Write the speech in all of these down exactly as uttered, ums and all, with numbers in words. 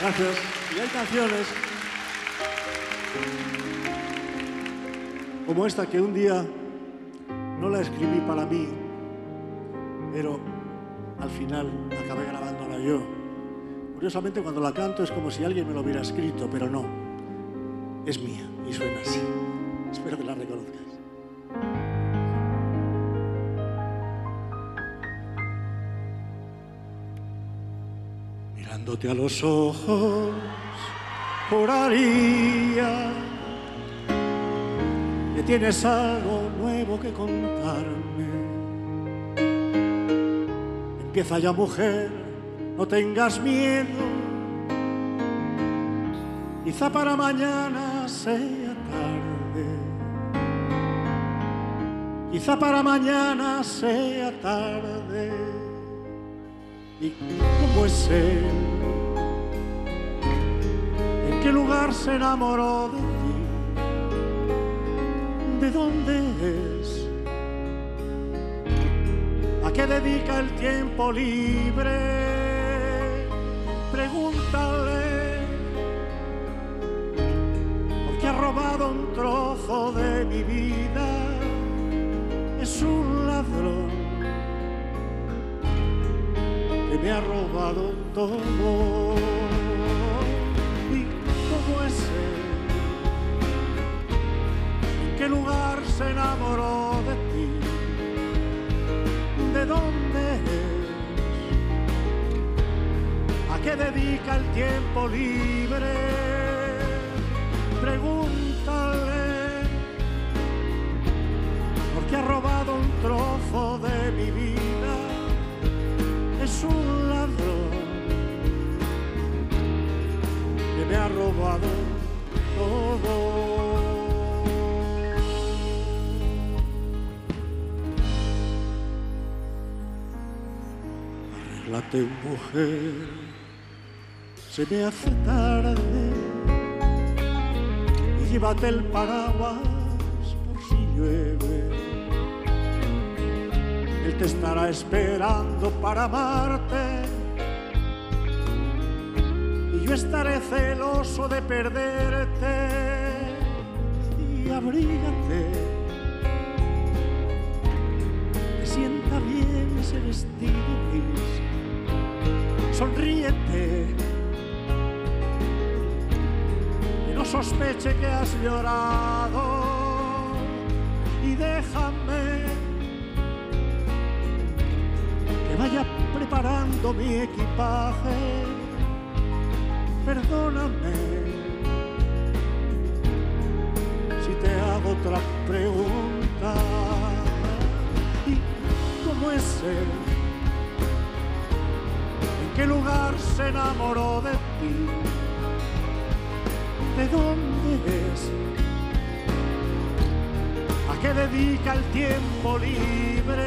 Gracias. Y hay canciones como esta que un día no la escribí para mí, pero al final acabé grabándola yo. Curiosamente, cuando la canto es como si alguien me lo hubiera escrito, pero no. Es mía y suena así. Espero que la reconozcas. Mirándote a los ojos, juraría que tienes algo nuevo que contarme. Empieza ya, mujer, no tengas miedo. Quizá para mañana sea tarde. Quizá para mañana sea tarde. ¿Y cómo es él? ¿En qué lugar se enamoró de ti? ¿De dónde es? ¿A qué dedica el tiempo libre? Pregúntale, porque ha robado un trozo de mi vida. Es un ladrón que me ha robado todo. ¿Y cómo es él? ¿En qué lugar se enamoró de ti? ¿De dónde es? ¿A qué dedica el tiempo libre? Pregúntale, porque ha robado un trozo de mi vida. Es un ladrón que me ha robado todo. Arréglate, mujer, se me hace tarde, y llévate el paraguas por si llueve. Él te estará esperando para amarte, y yo estaré celoso de perderte. Y abrígate, te sienta bien ese vestido gris. Sonríete, y no sospeche que has llorado. Y déjame que vaya preparando mi equipaje. Perdóname si te hago otra pregunta. ¿Y cómo es él? ¿En qué lugar se enamoró de ti? ¿De dónde es? ¿A qué dedica el tiempo libre?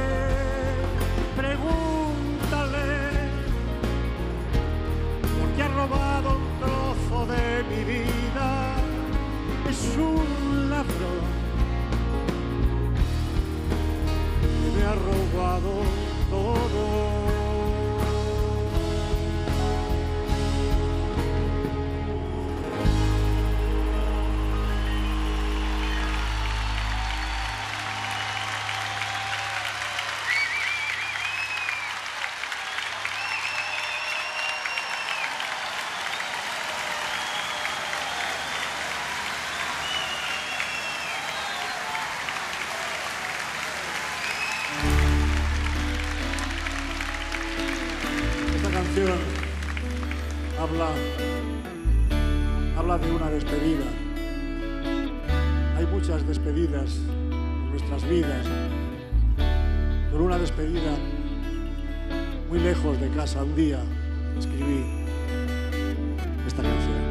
Pregúntale, porque ha robado un trozo de mi vida. Es un ladrón que me ha robado todo. Habla, habla de una despedida. Hay muchas despedidas en nuestras vidas, pero una despedida muy lejos de casa. Un día escribí esta canción.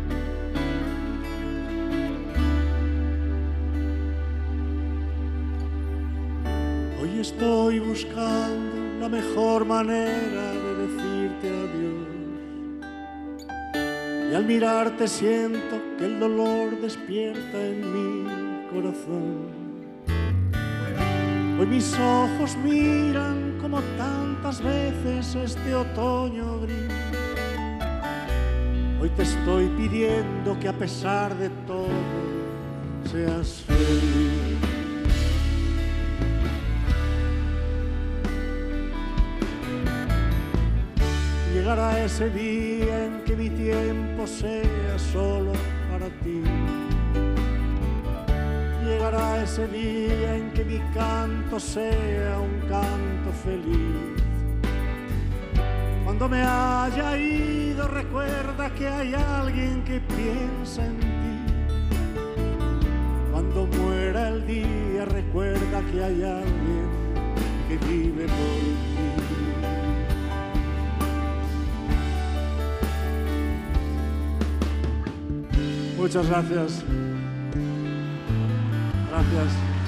Hoy estoy buscando la mejor manera de decirte adiós. Y al mirarte siento que el dolor despierta en mi corazón. Hoy mis ojos miran como tantas veces este otoño gris. Hoy te estoy pidiendo que a pesar de todo seas feliz. Llegará ese día en que mi tiempo sea solo para ti. Llegará ese día en que mi canto sea un canto feliz. Cuando me haya ido, recuerda que hay alguien que piensa en ti. Cuando muera el día, recuerda que hay alguien que vive por ti. Muchas gracias. Gracias.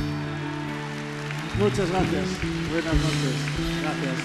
Muchas gracias. Buenas noches. Gracias.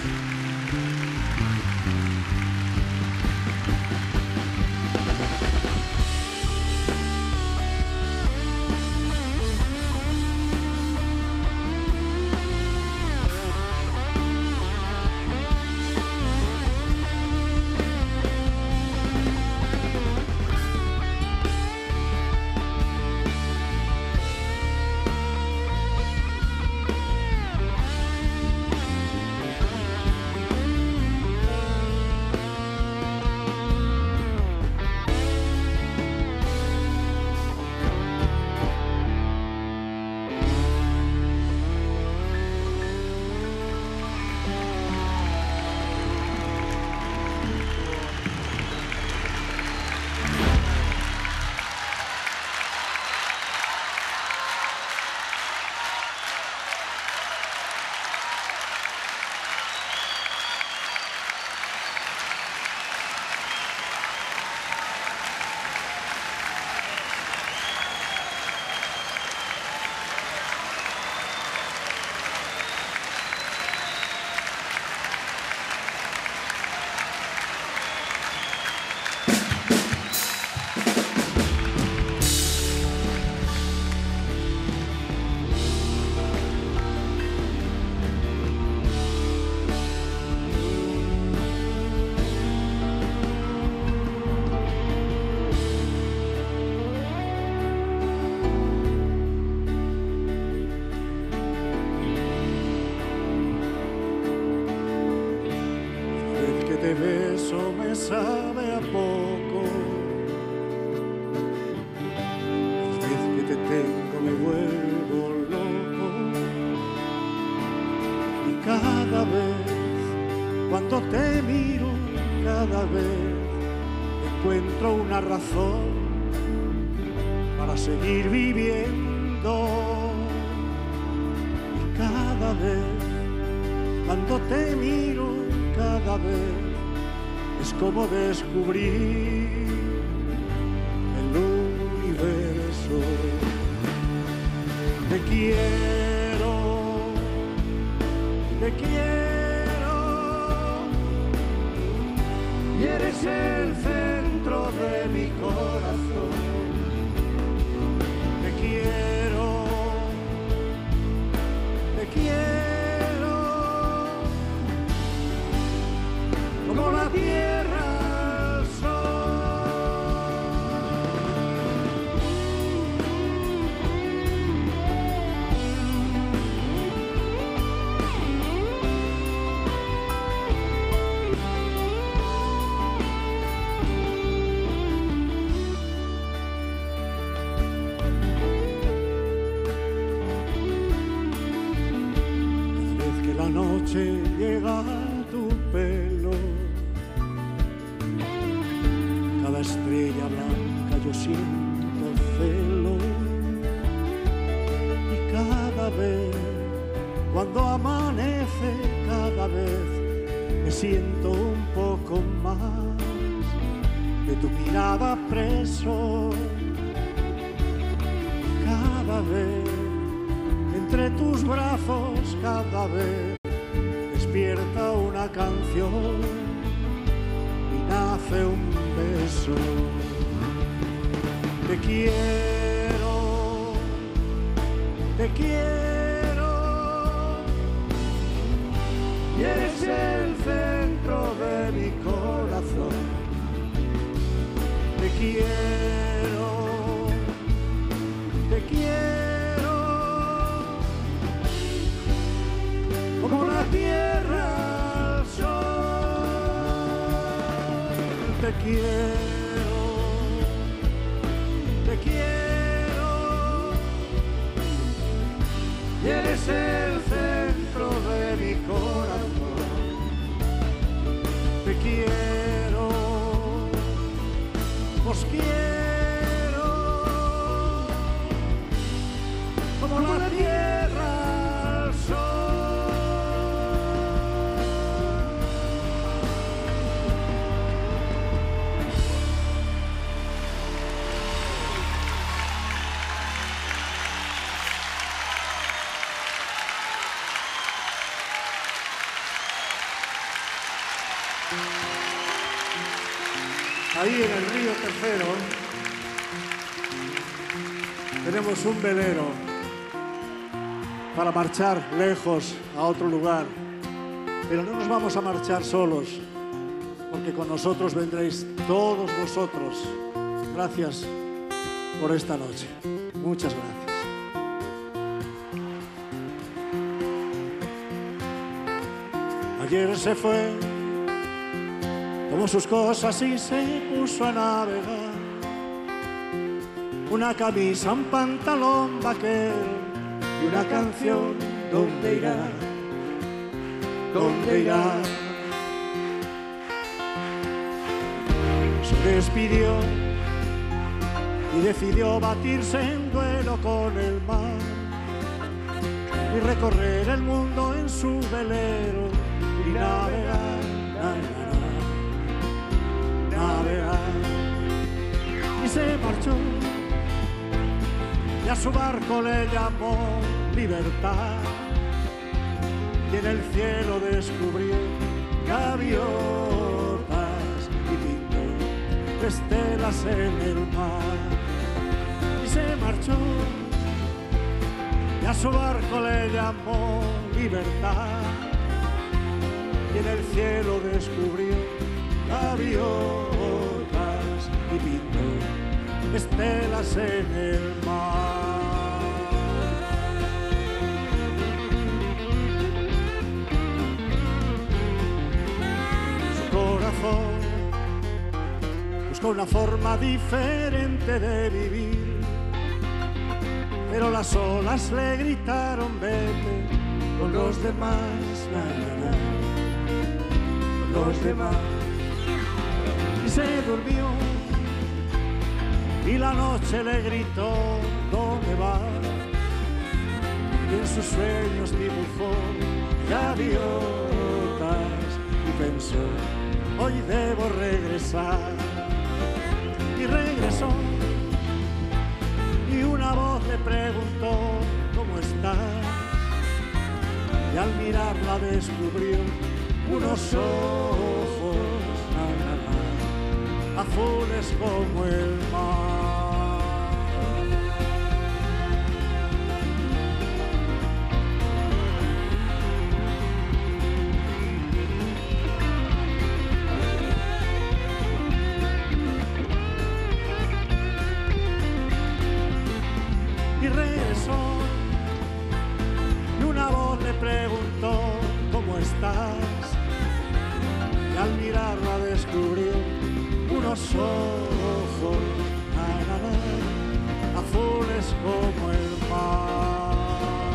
Te beso me sabe a poco, cada vez que te tengo me vuelvo loco, y cada vez cuando te miro, cada vez encuentro una razón para seguir viviendo, y cada vez cuando te miro, cada vez es como descubrir el universo. Te quiero, te quiero, y eres el centro de mi corazón. Te quiero, te quiero, como la tierra. La noche llega a tu pelo, cada estrella blanca yo siento celo, y cada vez cuando amanece, cada vez me siento un poco más de tu mirada preso, cada vez entre tus brazos, cada vez despierta una canción y nace un beso. Te quiero, te quiero, y eres el centro de mi corazón. quiero, te quiero, como la tierra al sol. Te quiero, te quiero, y eres el centro de mi corazón. Te quiero, os quiero, como la tierra al sol. Ahí en el río Tercero tenemos un velero para marchar lejos a otro lugar, pero no nos vamos a marchar solos, porque con nosotros vendréis todos vosotros. Gracias por esta noche. Muchas gracias. Ayer se fue, tomó sus cosas y se puso a navegar. Una camisa, un pantalón vaquero y una canción. ¿Dónde irá? ¿Dónde irá? Se despidió y decidió batirse en duelo con el mar y recorrer el mundo en su velero y navegar, navegar, navegar. Y se marchó y a su barco le llamó libertad, y en el cielo descubrió gaviotas y pintó estelas en el mar. Y se marchó y a su barco le llamó libertad, y en el cielo descubrió gaviotas y pintó estelas en el mar. Su corazón buscó una forma diferente de vivir, pero las olas le gritaron: vete con los demás, na, na, na, con los demás. Y se durmió y la noche le gritó: ¿dónde vas? Y en sus sueños dibujó gaviotas y pensó: hoy debo regresar. Y regresó y una voz le preguntó: ¿cómo estás? Y al mirarla descubrió unos ojos, na, na, na, azules como el mar. Y regresó y una voz le preguntó: ¿cómo estás? Y al mirarla descubrió unos ojos, na, na, na, azules como el mar.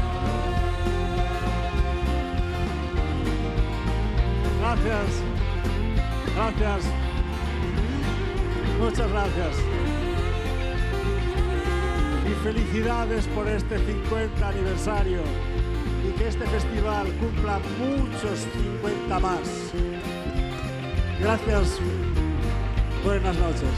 Gracias, gracias, muchas gracias. Y felicidades por este cincuenta aniversario, y que este festival cumpla muchos cincuenta más. Gracias. Buenas noches.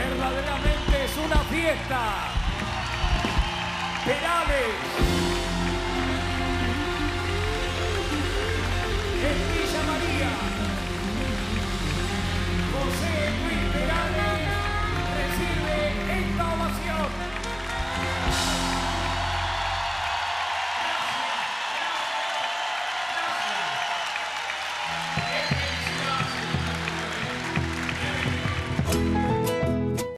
verdaderamente es una fiesta. Perales, en Villa María, José